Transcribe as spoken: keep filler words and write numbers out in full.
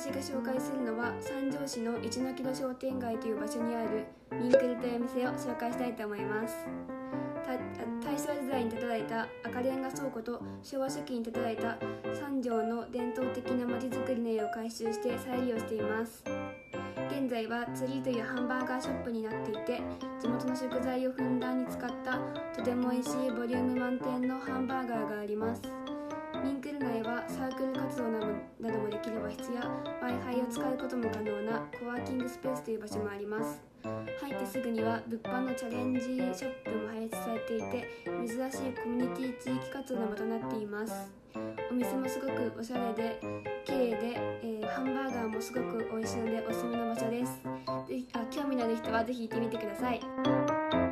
私が紹介するのは三条市の一ノ木戸商店街という場所にあるミンクルという店を紹介したいと思います。大正時代に建てられた赤レンガ倉庫と昭和初期に建てられた三条の伝統的な街づくりの絵を改修して再利用しています。現在はツリーというハンバーガーショップになっていて、地元の食材をふんだんに使ったとても美味しいボリューム満点のハンバーガーがあります。ミンクル内はサークル活動などもできる和室や Wi-Fi を使うことも可能なコワーキングスペースという場所もあります。入ってすぐには物販のチャレンジショップも配置されていて、珍しいコミュニティ地域活動の場となっています。お店もすごくおしゃれで綺麗で、えー、ハンバーガーもすごく美味しいのでおすすめの場所です。ぜひあ興味のある人はぜひ行ってみてください。